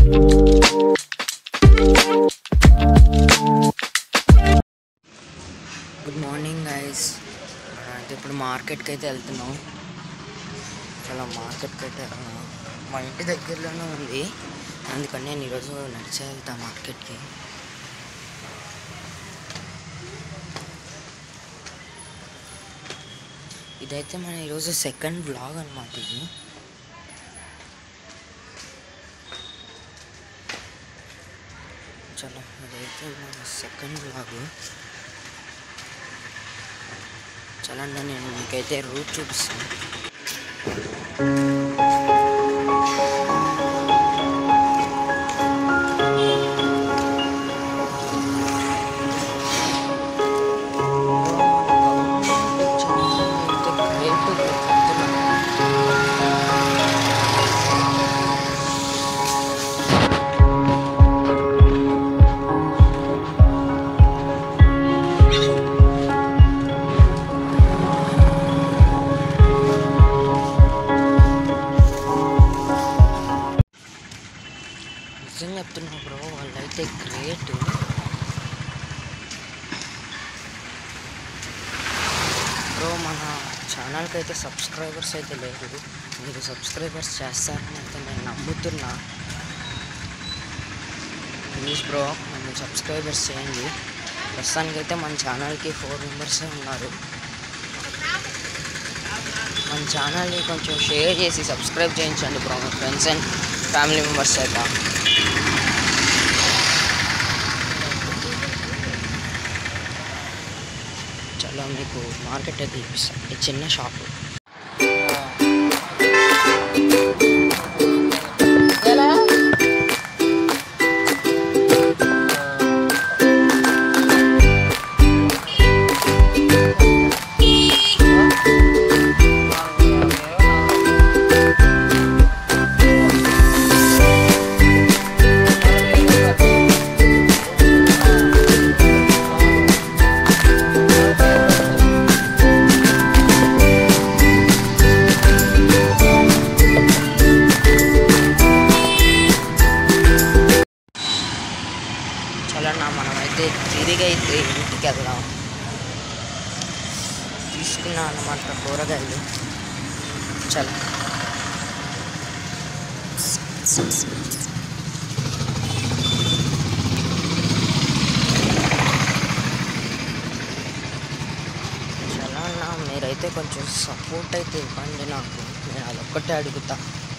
Good morning guys. అయితే ఇప్పుడు మార్కెట్కి అయితే వెళ్తున్నాం. చాలా మార్కెట్కి అయితే మా ఇంటి దగ్గరలోనే ఉంది, అందుకని నేను ఈరోజు నడిచే వెళ్తా మార్కెట్కి. ఇదైతే మన ఈరోజు సెకండ్ వ్లాగ్ అన్నమాట. ఇది చాలా ఇదైతే మన సెకండ్ వ్లాగ్. చాలా నేను మీకైతే రూట్ చూపిస్తాను. నిజంగా చెప్తున్నా బ్రో, వాళ్ళైతే గ్రేట్. బ్రో మన ఛానల్కి అయితే సబ్స్క్రైబర్స్ అయితే లేదు, మీరు సబ్స్క్రైబర్స్ చేస్తారని అయితే నేను నమ్ముతున్నా. ప్లీజ్ బ్రో నన్ను సబ్స్క్రైబర్స్ చేయండి. ప్రస్తుతానికైతే మన ఛానల్కి 4 మెంబర్సే ఉన్నారు. మన ఛానల్ని కొంచెం షేర్ చేసి సబ్స్క్రైబ్ చేయించండి బ్రో, మీ ఫ్రెండ్స్ అండ్ ఫ్యామిలీ మెంబర్స్ అయితే. చాలా మీకు మార్కెట్ అయితే చూపిస్తాను. ఇది చిన్న షాపు. మనమైతే తిరిగి అయితే ఇంటికి వెళ్దాం. తీసుకున్నాం అన్నమాట కూరగాయలు. చాలా మీరైతే కొంచెం సపోర్ట్ అయితే ఇవ్వండి నాకు, నేను అదొక్కటే అడుగుతా.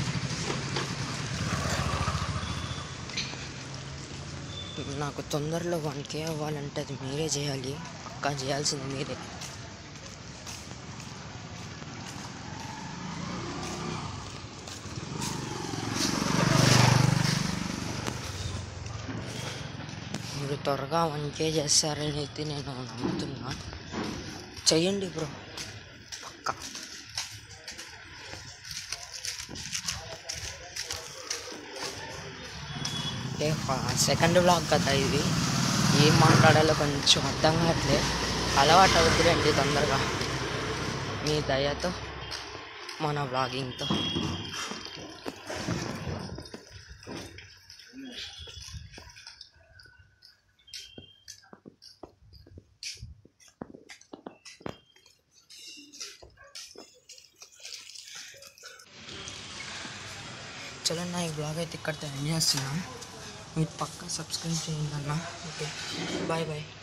నాకు తొందరలో 1K అవ్వాలంటే అది మీరే చేయాలి, పక్కా చేయాల్సింది మీరే. మీరు త్వరగా 1K చేస్తారని అయితే నేను నమ్ముతున్నా. చెయ్యండి బ్రో, పక్కా. సెకండ్ వ్లాగ్ కదా ఇది, ఏం మాట్లాడాలో కొంచెం అర్థం కావట్లే. అలవాటు అవుతుందండి తొందరగా మీ దయతో, మన వ్లాగింగ్తో. చలో నా ఈ బ్లాగ్ అయితే ఇక్కడితో ఎండ్ చేస్తున్నాం. మీరు పక్కా సబ్స్క్రైబ్ చేయండి అన్న. Okay, bye bye.